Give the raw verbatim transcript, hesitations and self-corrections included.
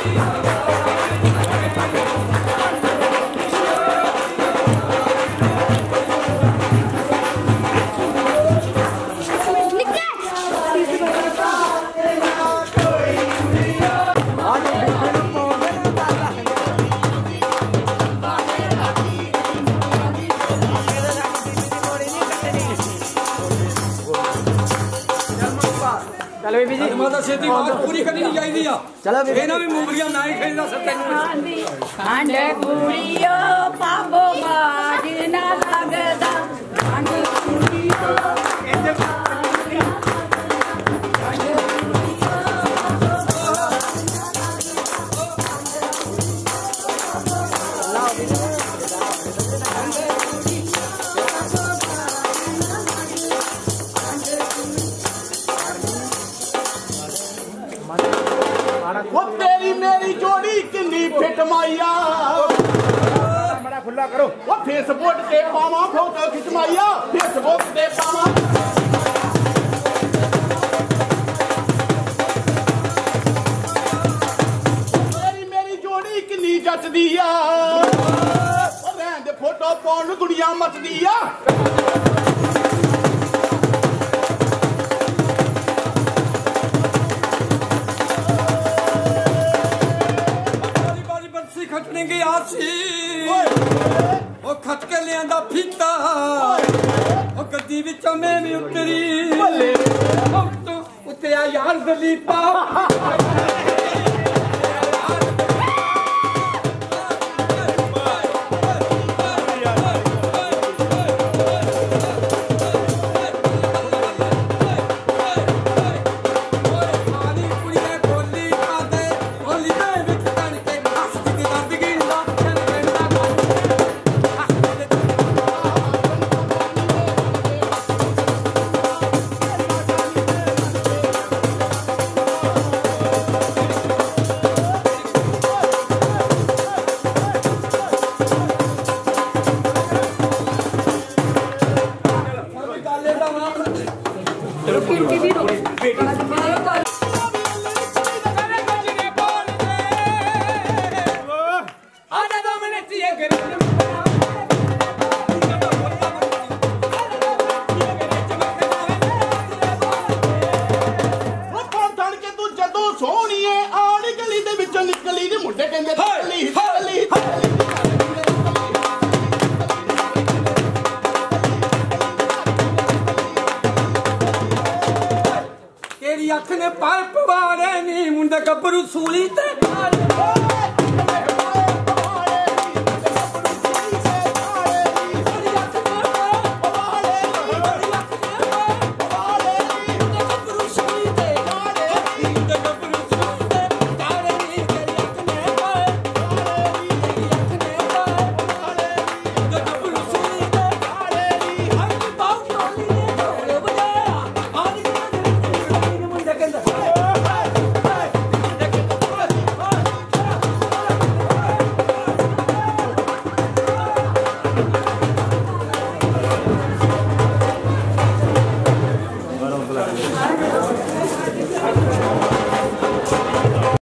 चलो बेबी जी माता छेती बात पूरी करनी चाहिए आ चलो बेबी ना भी मूंगलियां ना ही खरीदा सकते खंड कुड़ियो पाबो बाज ना लगदा खंड कुड़ियो वो तेरी मेरी जोड़ी किन्नी फिट माइया बड़ा खुला करो वो फेसबुक ते पावा फोटो खिंचवाइया फेसबुक ते पावा तेरी मेरी जोड़ी किन्नी जचदी आ ओ रहन दे फोटो पाउण दुनिया मचदी आ खटने की आसी वो खट के लिया फीता वो गद्दी विचों मैं भी उतरी तो उत्ते आ यार दलीपा तेरी अख ने पाइप वारे नी मुंडे गब्बरू सूली ते